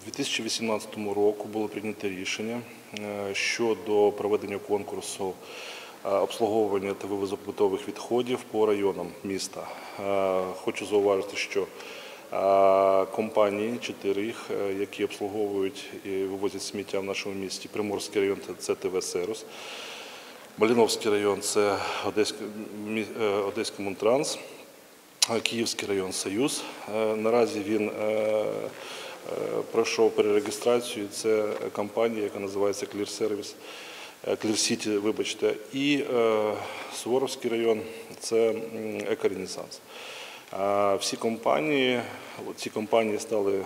2018 року було прийнято рішення щодо проведення конкурсу обслуговування та вивозу побутових відходів по районам міста. Хочу зауважити, що компанії, 4 їх, які обслуговують і вивозять сміття в нашому місті: Приморський район – це ТВ «Сервіс», Малиновський район – це Одеський Мунтранс, Київський район «Союз». Наразі він пройшов перереєстрацію. Це компанія, яка називається «Клір-Сіті», вибачте, і Суворовський район – це «Еко-Ренесанс». Ці компанії стали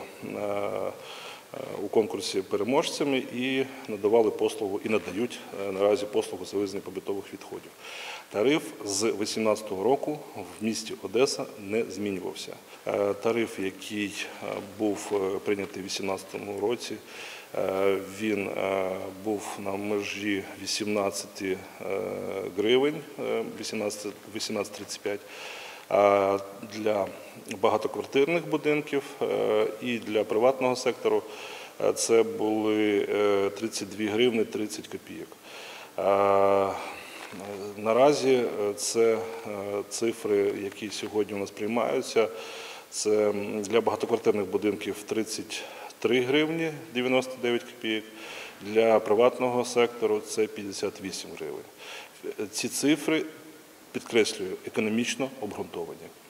у конкурсі переможцями і надавали послугу, і надають наразі послугу з вивезення побутових відходів. Тариф з 2018 року в місті Одеса не змінювався. Тариф, який був прийнятий у 2018 році, він був на межі 18 гривень, 18,35 для багатоквартирних будинків, і для приватного сектору це були 32 гривні 30 копійок. Наразі це цифри, які сьогодні у нас приймаються. Це для багатоквартирних будинків 33 гривні 99 копійок, для приватного сектору це 58 гривень. Ці цифри, підкреслюю, економічно обґрунтовані.